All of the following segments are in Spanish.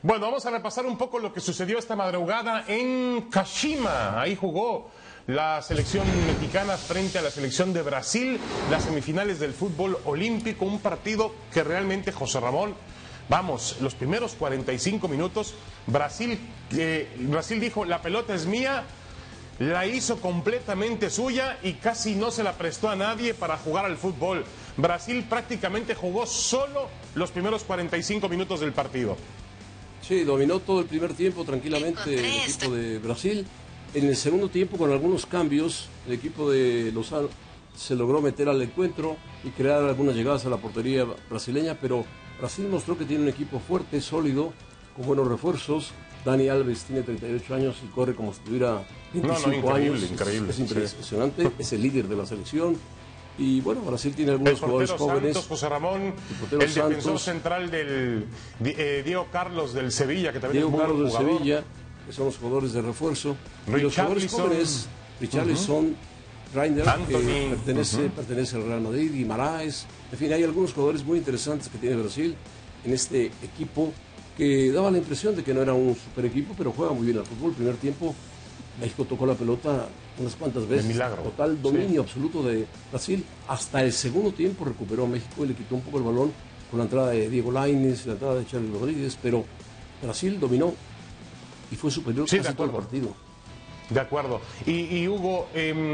Bueno, vamos a repasar un poco lo que sucedió esta madrugada en Kashima. Ahí jugó la selección mexicana frente a la selección de Brasil, las semifinales del fútbol olímpico, un partido que realmente, José Ramón, vamos, los primeros 45 minutos, Brasil dijo, la pelota es mía, la hizo completamente suya y casi no se la prestó a nadie para jugar al fútbol. Brasil prácticamente jugó solo los primeros 45 minutos del partido. Sí, dominó todo el primer tiempo tranquilamente el equipo de Brasil. En el segundo tiempo, con algunos cambios, el equipo de Lozano se logró meter al encuentro y crear algunas llegadas a la portería brasileña, pero Brasil mostró que tiene un equipo fuerte, sólido, con buenos refuerzos. Dani Alves tiene 38 años y corre como si tuviera 25 años. Increíble. Es impresionante, es el líder de la selección. Y bueno, Brasil tiene algunos jugadores jóvenes. Santos, José Ramón, el defensor central del Diego Carlos del Sevilla, que también Diego es muy buen Carlos del jugador. Sevilla, que son los jugadores de refuerzo. Y los jugadores jóvenes, Richarlison, Reiner, que pertenece al Real Madrid, Guimaraes. En fin, hay algunos jugadores muy interesantes que tiene Brasil en este equipo que daba la impresión de que no era un super equipo, pero juega muy bien al fútbol. El primer tiempo, México tocó la pelota unas cuantas veces. De milagro. Total dominio absoluto de Brasil. Hasta el segundo tiempo recuperó México y le quitó un poco el balón con la entrada de Diego Lainez, la entrada de Charly Rodríguez, pero Brasil dominó y fue superior casi todo el partido. De acuerdo. Y Hugo,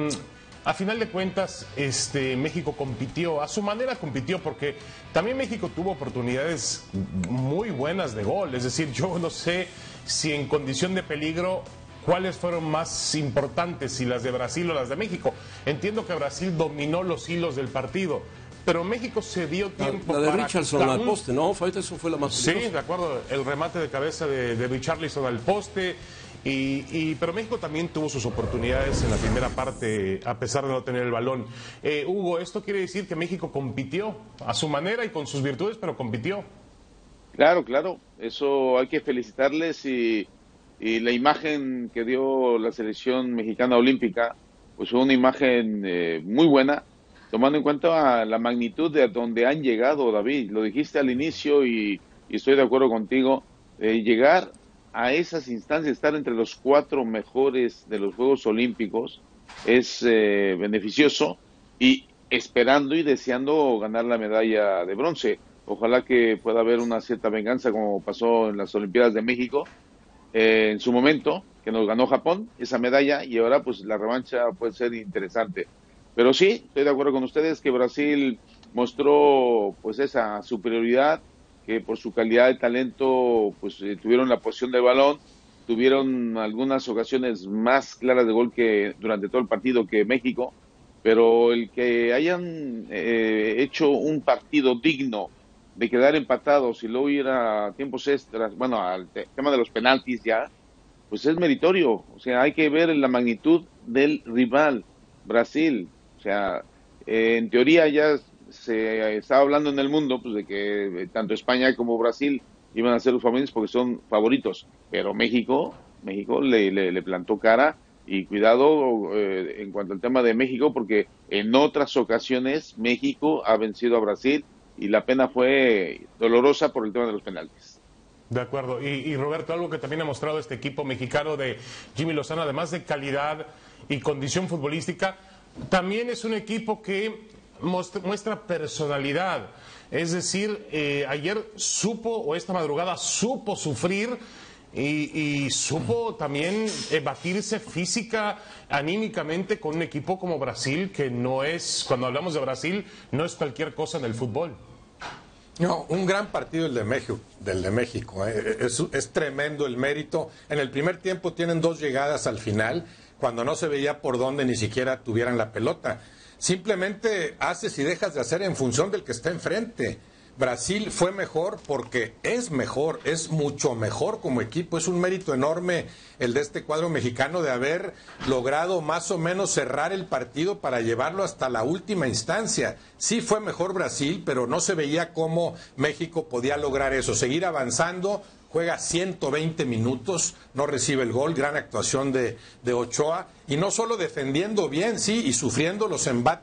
a final de cuentas, México compitió, a su manera compitió, porque también México tuvo oportunidades muy buenas de gol. Es decir, yo no sé si en condición de peligro, ¿cuáles fueron más importantes, si las de Brasil o las de México? Entiendo que Brasil dominó los hilos del partido, pero México se dio tiempo la de para... Richarlison al poste, ¿no? Eso fue la más peligrosa. Sí, de acuerdo, el remate de cabeza de Richarlison al poste, pero México también tuvo sus oportunidades en la primera parte, a pesar de no tener el balón. Hugo, esto quiere decir que México compitió a su manera y con sus virtudes, pero compitió. Claro, eso hay que felicitarles y la imagen que dio la selección mexicana olímpica, pues fue una imagen muy buena, tomando en cuenta la magnitud de donde han llegado, David. Lo dijiste al inicio y estoy de acuerdo contigo. Llegar a esas instancias, estar entre los 4 mejores de los Juegos Olímpicos, es beneficioso, y esperando y deseando ganar la medalla de bronce. Ojalá que pueda haber una cierta venganza, como pasó en las Olimpiadas de México, en su momento, que nos ganó Japón esa medalla, y ahora pues la revancha puede ser interesante. Pero sí, estoy de acuerdo con ustedes que Brasil mostró pues esa superioridad, que por su calidad de talento pues tuvieron la posesión del balón, tuvieron algunas ocasiones más claras de gol que durante todo el partido que México, pero el que hayan hecho un partido digno de quedar empatados y luego ir a tiempos extras, bueno, al tema de los penaltis ya, pues es meritorio. O sea, hay que ver la magnitud del rival, Brasil. O sea, en teoría ya se estaba hablando en el mundo pues de que tanto España como Brasil iban a ser los favoritos porque son favoritos, pero México le plantó cara, y cuidado en cuanto al tema de México, porque en otras ocasiones México ha vencido a Brasil y la pena fue dolorosa por el tema de los penaltis. De acuerdo. Y Roberto, algo que también ha mostrado este equipo mexicano de Jimmy Lozano, además de calidad y condición futbolística, también es un equipo que muestra personalidad. Es decir, ayer esta madrugada supo sufrir y supo también batirse física, anímicamente, con un equipo como Brasil, que no es, cuando hablamos de Brasil, no es cualquier cosa en el fútbol. No, un gran partido el de México. Es tremendo el mérito. En el primer tiempo tienen 2 llegadas al final, cuando no se veía por dónde ni siquiera tuvieran la pelota. Simplemente haces y dejas de hacer en función del que está enfrente. Brasil fue mejor porque es mucho mejor como equipo. Es un mérito enorme el de este cuadro mexicano de haber logrado más o menos cerrar el partido para llevarlo hasta la última instancia. Sí fue mejor Brasil, pero no se veía cómo México podía lograr eso, seguir avanzando. Juega 120 minutos, no recibe el gol, gran actuación de Ochoa, y no solo defendiendo bien, sí, y sufriendo los embates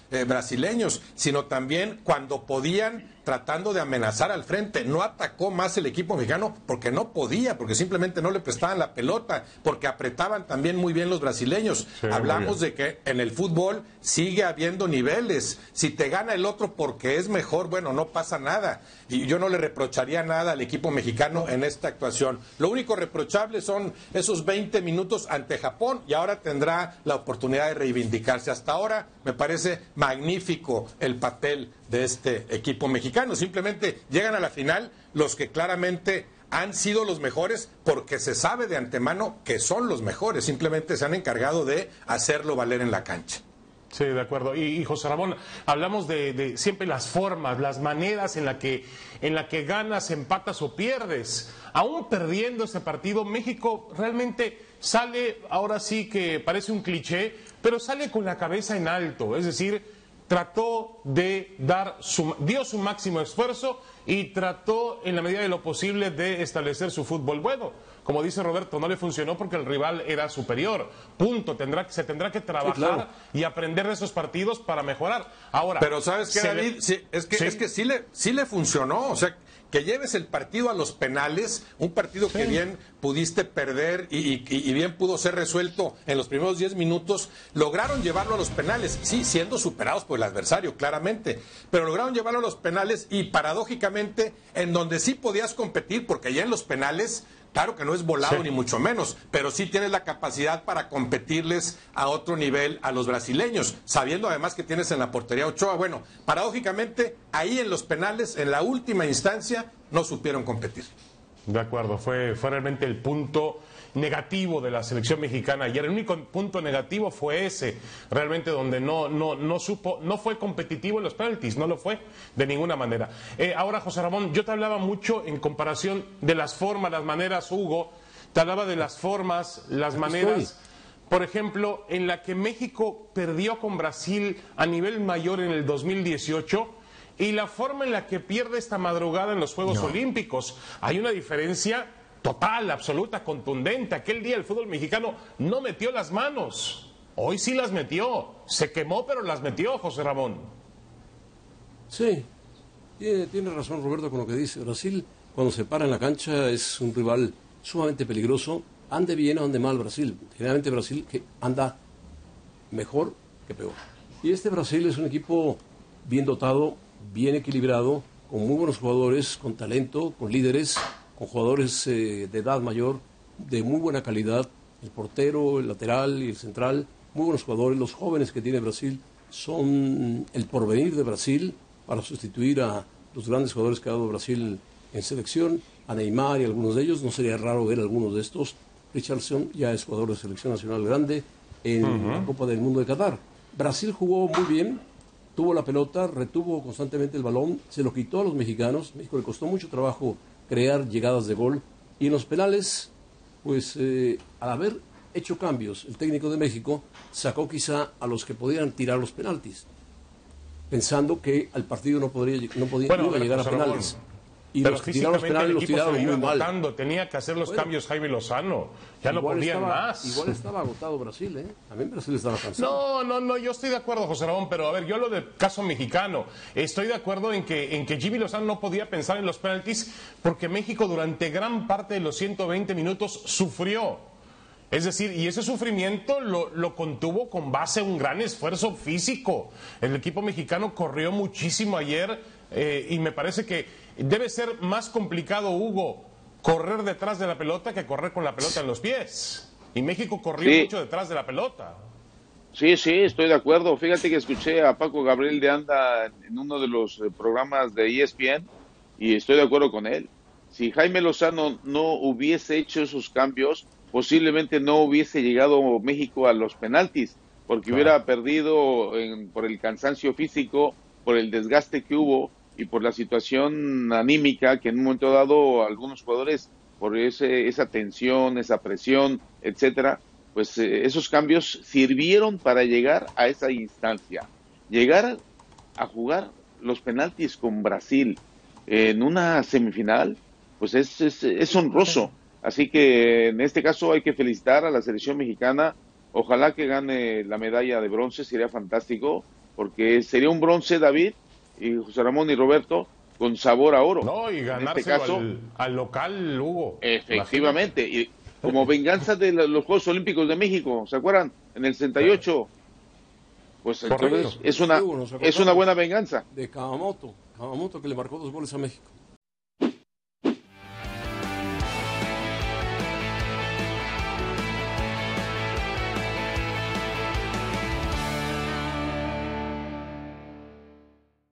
brasileños, sino también cuando podían, tratando de amenazar al frente. No atacó más el equipo mexicano porque no podía, porque simplemente no le prestaban la pelota, porque apretaban también muy bien los brasileños. Sí, hablamos de que en el fútbol sigue habiendo niveles. Si te gana el otro porque es mejor, bueno, no pasa nada. Y yo no le reprocharía nada al equipo mexicano en esta actuación. Lo único reprochable son esos 20 minutos ante Japón, y ahora tendrá la oportunidad de reivindicarse. Hasta ahora me parece magnífico el papel de este equipo mexicano. Simplemente llegan a la final los que claramente han sido los mejores, porque se sabe de antemano que son los mejores. Simplemente se han encargado de hacerlo valer en la cancha. Sí, de acuerdo. Y José Ramón, hablamos de siempre las formas, las maneras en la que ganas, empatas o pierdes. Aún perdiendo ese partido, México realmente sale, ahora sí que parece un cliché, pero sale con la cabeza en alto. Es decir, trató de dio su máximo esfuerzo y trató en la medida de lo posible de establecer su fútbol bueno. Como dice Roberto, no le funcionó porque el rival era superior. Punto. Se tendrá que trabajar, sí, claro, y aprender de esos partidos para mejorar. Ahora, pero ¿sabes qué, David? Es que sí le funcionó. O sea, que lleves el partido a los penales, un partido que bien pudiste perder y bien pudo ser resuelto en los primeros 10 minutos, lograron llevarlo a los penales, sí, siendo superados por el adversario, claramente, pero lograron llevarlo a los penales, y paradójicamente, en donde sí podías competir, porque ya en los penales, claro que no es volado, ni mucho menos, pero sí tienes la capacidad para competirles a otro nivel a los brasileños, sabiendo además que tienes en la portería a Ochoa. Bueno, paradójicamente, ahí en los penales, en la última instancia, no supieron competir. De acuerdo, fue realmente el punto negativo de la selección mexicana ayer. El único punto negativo fue ese, realmente, donde no fue competitivo en los penaltis, no lo fue de ninguna manera. Ahora, José Ramón, yo te hablaba mucho en comparación de las formas, las maneras, Hugo, te hablaba de las formas, las maneras, por ejemplo, en la que México perdió con Brasil a nivel mayor en el 2018, y la forma en la que pierde esta madrugada en los Juegos Olímpicos. Hay una diferencia total, absoluta, contundente. Aquel día el fútbol mexicano no metió las manos. Hoy sí las metió. Se quemó, pero las metió, José Ramón. Sí, tiene razón Roberto con lo que dice. Brasil, cuando se para en la cancha, es un rival sumamente peligroso. Ande bien o ande mal Brasil. Generalmente Brasil que anda mejor que peor. Y este Brasil es un equipo bien dotado, bien equilibrado, con muy buenos jugadores, con talento, con líderes, con jugadores de edad mayor, de muy buena calidad, el portero, el lateral y el central, muy buenos jugadores. Los jóvenes que tiene Brasil son el porvenir de Brasil para sustituir a los grandes jugadores que ha dado Brasil en selección, a Neymar y algunos de ellos. No sería raro ver algunos de estos. Richarlison ya es jugador de selección nacional grande en la Copa del Mundo de Qatar. Brasil jugó muy bien, tuvo la pelota, retuvo constantemente el balón, se lo quitó a los mexicanos. México le costó mucho trabajo crear llegadas de gol, y en los penales, pues al haber hecho cambios, el técnico de México sacó quizá a los que podían tirar los penaltis, pensando que al partido no podía llegar a penales. Y pero los que tiraron los penales los tiraron muy mal. Tenía que hacer los cambios Jaime Lozano. Ya no podían más. Igual estaba agotado Brasil, ¿eh? También Brasil estaba cansado. No, yo estoy de acuerdo, José Ramón, pero a ver, yo lo del caso mexicano, estoy de acuerdo en que Jimmy Lozano no podía pensar en los penaltis porque México durante gran parte de los 120 minutos sufrió. Es decir, y ese sufrimiento lo contuvo con base a un gran esfuerzo físico. El equipo mexicano corrió muchísimo ayer, y me parece que debe ser más complicado, Hugo, correr detrás de la pelota que correr con la pelota en los pies. Y México corrió mucho detrás de la pelota. Sí, estoy de acuerdo. Fíjate que escuché a Paco Gabriel de Anda en uno de los programas de ESPN y estoy de acuerdo con él. Si Jaime Lozano no hubiese hecho esos cambios, posiblemente no hubiese llegado México a los penaltis, porque hubiera perdido por el cansancio físico, por el desgaste que hubo y por la situación anímica que en un momento dado algunos jugadores, por esa tensión, esa presión, etcétera, pues esos cambios sirvieron para llegar a esa instancia. Llegar a jugar los penaltis con Brasil en una semifinal, pues es honroso. Así que en este caso hay que felicitar a la selección mexicana. Ojalá que gane la medalla de bronce, sería fantástico. porque sería un bronce David y José Ramón y Roberto con sabor a oro. No, y ganárselo caso, al local, Hugo. Efectivamente, y como venganza de los Juegos Olímpicos de México, ¿se acuerdan? En el 68. Pues entonces Correcto. es una buena venganza. De Kawamoto que le marcó 2 goles a México.